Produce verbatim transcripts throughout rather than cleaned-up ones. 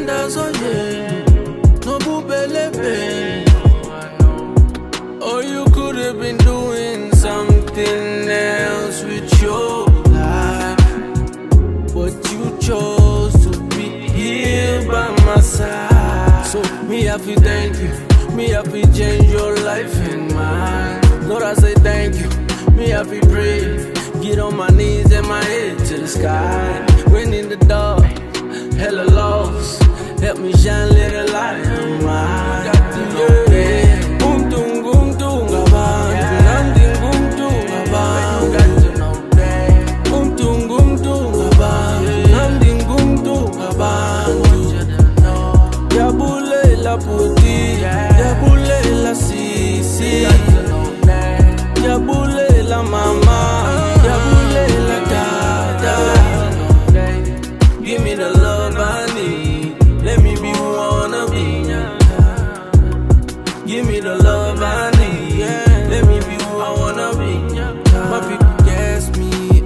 Uganda so yeah, no bubelebe. Or you could have been doing something else with your life, but you chose to be here by my side. So me have to thank you, me have to change your life and mine. Lord, I say thank you, me have to pray, get on my knees and my head to the sky. When in the dark, hella lost, help me shine little light on mine. Yeah. Boom, boom, boom, boom, gaban. Nothing, boom, boom, gaban. Boom, boom, boom, boom, gaban. Nothing, boom, boom, gaban. Yabule la puti, yabule la sisi, yabule la mama, yabule la dada. Give me the love I need, let me be who I wanna be. Give me the love I need, let me be who I wanna be. My people gas me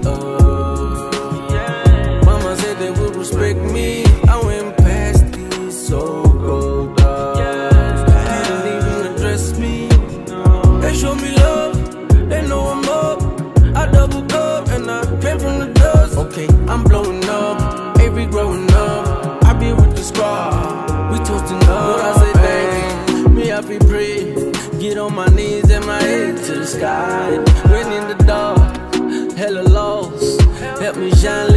up, mama said they would respect me. I went past these so-called dogs, didn't even address me. They show me love, they know I'm up. I double up and I came from the dust. Okay, I'm blowing up, we growing up, I be with the squad, we toasting up. Lord, I say thank you, me I be pray, get on my knees and my head to the sky. When in the dark, hella lost, help me shine